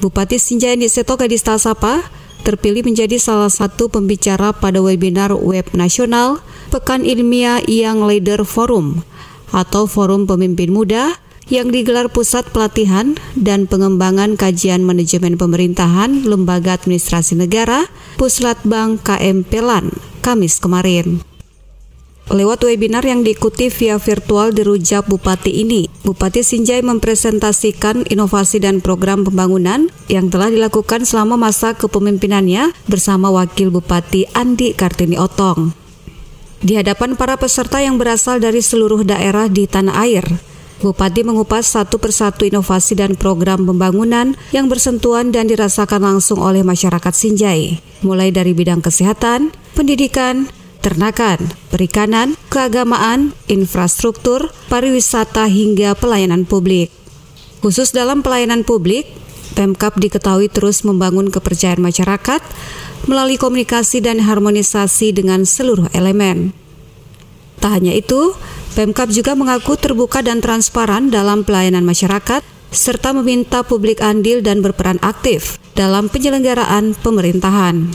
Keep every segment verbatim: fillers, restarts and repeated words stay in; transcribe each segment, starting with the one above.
Bupati Sinjai Niseto Gadista Sapa terpilih menjadi salah satu pembicara pada webinar web nasional Pekan Ilmiah Young Leader Forum atau Forum Pemimpin Muda yang digelar Pusat Pelatihan dan Pengembangan Kajian Manajemen Pemerintahan Lembaga Administrasi Negara Puslatbang K M Pelan, Kamis kemarin. Lewat webinar yang diikuti via virtual di Rujak Bupati ini, Bupati Sinjai mempresentasikan inovasi dan program pembangunan yang telah dilakukan selama masa kepemimpinannya bersama Wakil Bupati Andi Kartini Otong. Di hadapan para peserta yang berasal dari seluruh daerah di tanah air, Bupati mengupas satu persatu inovasi dan program pembangunan yang bersentuhan dan dirasakan langsung oleh masyarakat Sinjai, mulai dari bidang kesehatan, pendidikan, ternakan, perikanan, keagamaan, infrastruktur, pariwisata hingga pelayanan publik. Khusus dalam pelayanan publik, Pemkab diketahui terus membangun kepercayaan masyarakat melalui komunikasi dan harmonisasi dengan seluruh elemen. Tak hanya itu, Pemkab juga mengaku terbuka dan transparan dalam pelayanan masyarakat, serta meminta publik andil dan berperan aktif dalam penyelenggaraan pemerintahan.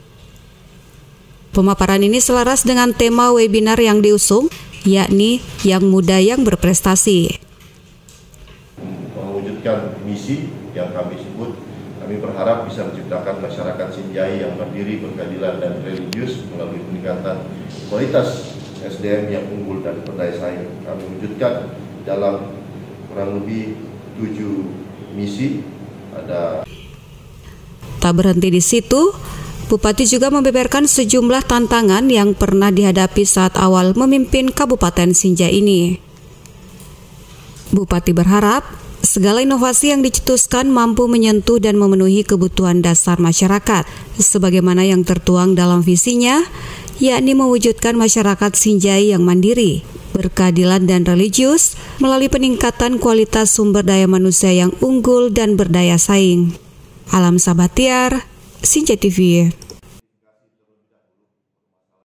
Pemaparan ini selaras dengan tema webinar yang diusung, yakni Yang Muda Yang Berprestasi. Mewujudkan misi yang kami sebut, kami berharap bisa menciptakan masyarakat Sinjai yang mandiri, berkeadilan, dan religius melalui peningkatan kualitas S D M yang unggul dan berdaya saing. Kami wujudkan dalam kurang lebih tujuh misi. Ada. Tak berhenti di situ, Bupati juga membeberkan sejumlah tantangan yang pernah dihadapi saat awal memimpin Kabupaten Sinjai ini. Bupati berharap segala inovasi yang dicetuskan mampu menyentuh dan memenuhi kebutuhan dasar masyarakat, sebagaimana yang tertuang dalam visinya, yakni mewujudkan masyarakat Sinjai yang mandiri, berkeadilan dan religius melalui peningkatan kualitas sumber daya manusia yang unggul dan berdaya saing. Alam Sabatiar, Sinjai T V.